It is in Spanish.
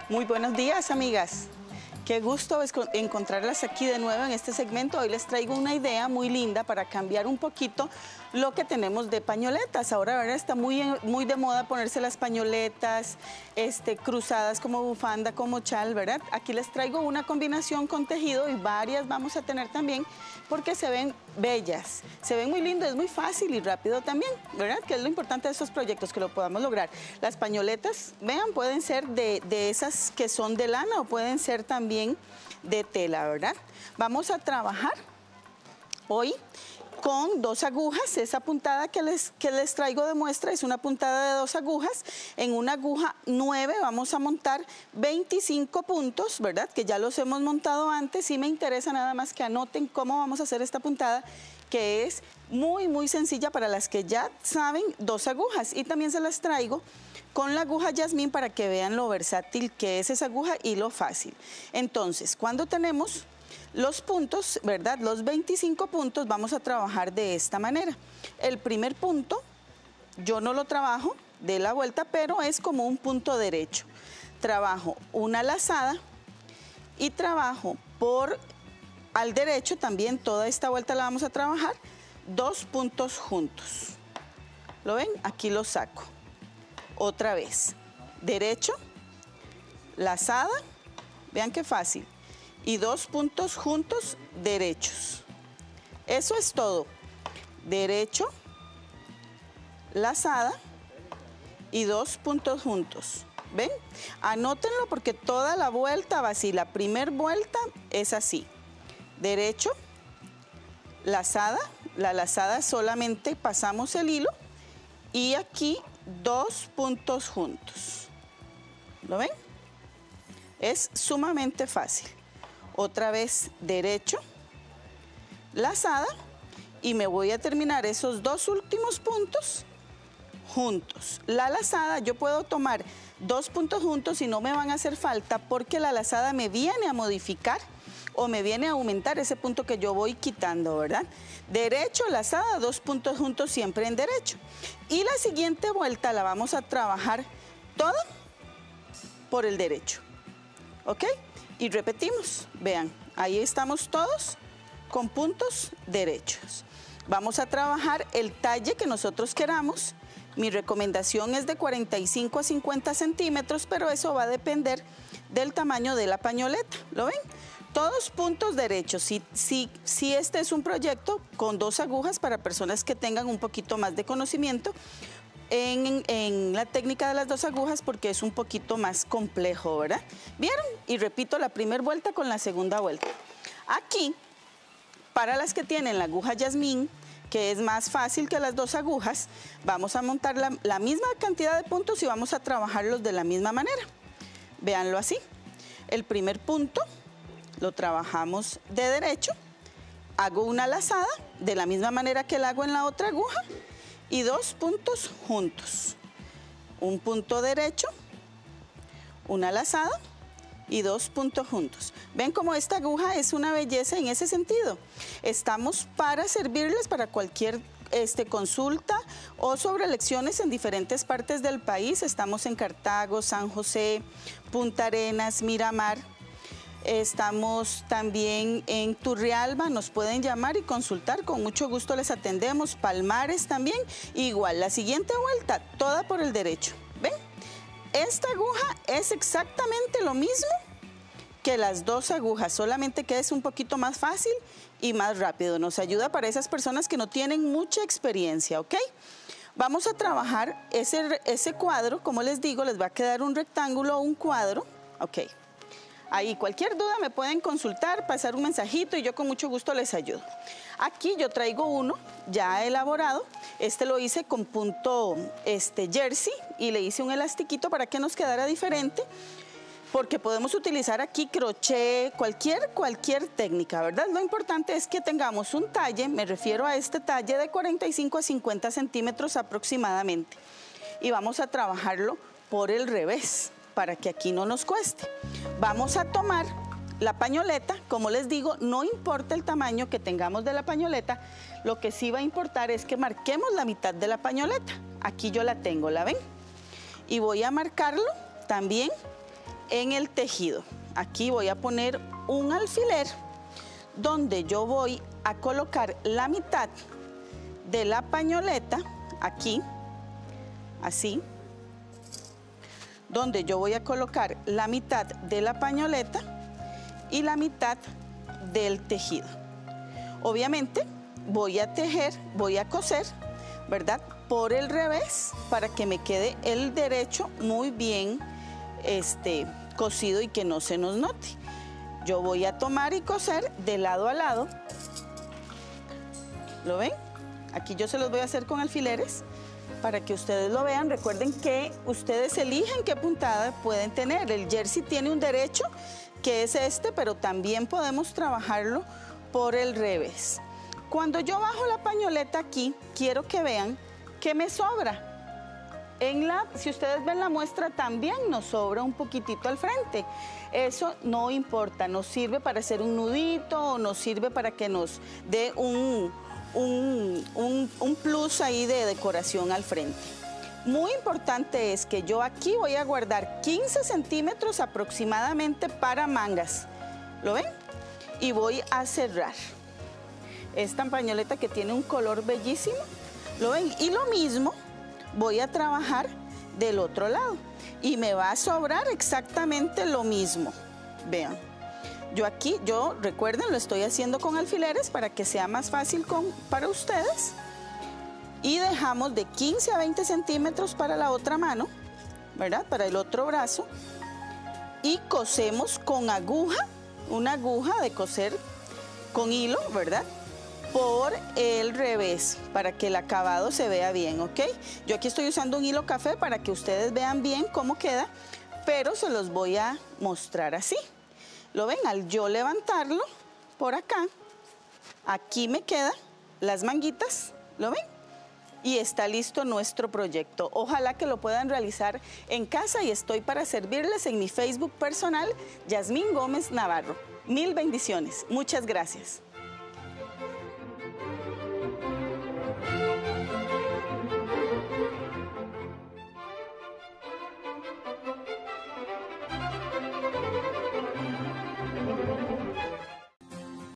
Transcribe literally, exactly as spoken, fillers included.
Muy buenos días, amigas. Qué gusto encontrarlas aquí de nuevo en este segmento. Hoy les traigo una idea muy linda para cambiar un poquito lo que tenemos de pañoletas. Ahora, ¿verdad? Está muy, muy de moda ponerse las pañoletas este, cruzadas como bufanda, como chal, ¿verdad? Aquí les traigo una combinación con tejido y varias vamos a tener también porque se ven bellas, se ven muy lindas, es muy fácil y rápido también, ¿verdad? Que es lo importante de estos proyectos, que lo podamos lograr. Las pañoletas, vean, pueden ser de, de esas que son de lana o pueden ser también de tela, ¿verdad? Vamos a trabajar hoy con dos agujas. Esa puntada que les, que les traigo de muestra es una puntada de dos agujas. En una aguja nueve vamos a montar veinticinco puntos, ¿verdad? Que ya los hemos montado antes y me interesa nada más que anoten cómo vamos a hacer esta puntada, que es muy, muy sencilla para las que ya saben dos agujas. Y también se las traigo con la aguja Yasmín para que vean lo versátil que es esa aguja y lo fácil. Entonces, cuando tenemos los puntos, ¿verdad? Los veinticinco puntos, vamos a trabajar de esta manera. El primer punto, yo no lo trabajo de la vuelta, pero es como un punto derecho. Trabajo una lazada y trabajo por al derecho también, toda esta vuelta la vamos a trabajar, dos puntos juntos. ¿Lo ven? Aquí lo saco. Otra vez, derecho, lazada, vean qué fácil, y dos puntos juntos derechos. Eso es todo. Derecho, lazada y dos puntos juntos. ¿Ven? Anótenlo porque toda la vuelta va así. La primera vuelta es así. Derecho, lazada, la lazada solamente pasamos el hilo y aquí dos puntos juntos. ¿Lo ven? Es sumamente fácil. Otra vez derecho, lazada y me voy a terminar esos dos últimos puntos juntos. La lazada yo puedo tomar dos puntos juntos y no me van a hacer falta porque la lazada me viene a modificar o me viene a aumentar ese punto que yo voy quitando, ¿verdad? Derecho, lazada, dos puntos juntos siempre en derecho. Y la siguiente vuelta la vamos a trabajar toda por el derecho, ¿ok? Y repetimos, vean, ahí estamos todos con puntos derechos. Vamos a trabajar el talle que nosotros queramos. Mi recomendación es de cuarenta y cinco a cincuenta centímetros, pero eso va a depender del tamaño de la pañoleta, ¿lo ven? Todos puntos derechos. Si, si, si este es un proyecto con dos agujas para personas que tengan un poquito más de conocimiento en, en la técnica de las dos agujas, porque es un poquito más complejo, ¿verdad? ¿Vieron? Y repito la primera vuelta con la segunda vuelta. Aquí, para las que tienen la aguja Yasmín, que es más fácil que las dos agujas, vamos a montar la, la misma cantidad de puntos y vamos a trabajarlos de la misma manera. Véanlo así. El primer punto lo trabajamos de derecho, hago una lazada de la misma manera que la hago en la otra aguja y dos puntos juntos. Un punto derecho, una lazada y dos puntos juntos. ¿Ven cómo esta aguja es una belleza en ese sentido? Estamos para servirles para cualquier este, consulta o sobre lecciones en diferentes partes del país. Estamos en Cartago, San José, Punta Arenas, Miramar. Estamos también en Turrialba, nos pueden llamar y consultar, con mucho gusto les atendemos. Palmares también, igual, la siguiente vuelta, toda por el derecho. ¿Ven? Esta aguja es exactamente lo mismo que las dos agujas, solamente que es un poquito más fácil y más rápido. Nos ayuda para esas personas que no tienen mucha experiencia, ¿ok? Vamos a trabajar ese, ese cuadro, como les digo, les va a quedar un rectángulo o un cuadro, ¿ok? Ahí cualquier duda me pueden consultar, pasar un mensajito y yo con mucho gusto les ayudo. Aquí yo traigo uno ya elaborado. Este lo hice con punto este, jersey y le hice un elastiquito para que nos quedara diferente, porque podemos utilizar aquí crochet, cualquier, cualquier técnica, ¿verdad? Lo importante es que tengamos un talle, me refiero a este talle de cuarenta y cinco a cincuenta centímetros aproximadamente. Y vamos a trabajarlo por el revés, para que aquí no nos cueste. Vamos a tomar la pañoleta, como les digo, no importa el tamaño que tengamos de la pañoleta, lo que sí va a importar es que marquemos la mitad de la pañoleta. Aquí yo la tengo, ¿la ven? Y voy a marcarlo también en el tejido. Aquí voy a poner un alfiler donde yo voy a colocar la mitad de la pañoleta, aquí, así, donde yo voy a colocar la mitad de la pañoleta y la mitad del tejido. Obviamente voy a tejer, voy a coser, ¿verdad?, por el revés para que me quede el derecho muy bien este, cosido y que no se nos note. Yo voy a tomar y coser de lado a lado. ¿Lo ven? Aquí yo se los voy a hacer con alfileres para que ustedes lo vean. Recuerden que ustedes eligen qué puntada pueden tener. El jersey tiene un derecho que es este, pero también podemos trabajarlo por el revés. Cuando yo bajo la pañoleta aquí, quiero que vean que me sobra. En la, si ustedes ven la muestra, también nos sobra un poquitito al frente. Eso no importa, nos sirve para hacer un nudito o nos sirve para que nos dé un, un, un, un plus ahí de decoración al frente. Muy importante es que yo aquí voy a guardar quince centímetros aproximadamente para mangas. ¿Lo ven? Y voy a cerrar. Esta pañoleta que tiene un color bellísimo, ¿lo ven? Y lo mismo voy a trabajar del otro lado y me va a sobrar exactamente lo mismo. Vean, yo aquí, yo recuerden, lo estoy haciendo con alfileres para que sea más fácil con, para ustedes. Y dejamos de quince a veinte centímetros para la otra mano, ¿verdad? Para el otro brazo. Y cosemos con aguja, una aguja de coser con hilo, ¿verdad?, por el revés, para que el acabado se vea bien, ¿ok? Yo aquí estoy usando un hilo café para que ustedes vean bien cómo queda, pero se los voy a mostrar así. ¿Lo ven? Al yo levantarlo por acá, aquí me quedan las manguitas, ¿lo ven? Y está listo nuestro proyecto. Ojalá que lo puedan realizar en casa y estoy para servirles en mi Facebook personal, Yasmín Gómez Navarro. Mil bendiciones. Muchas gracias.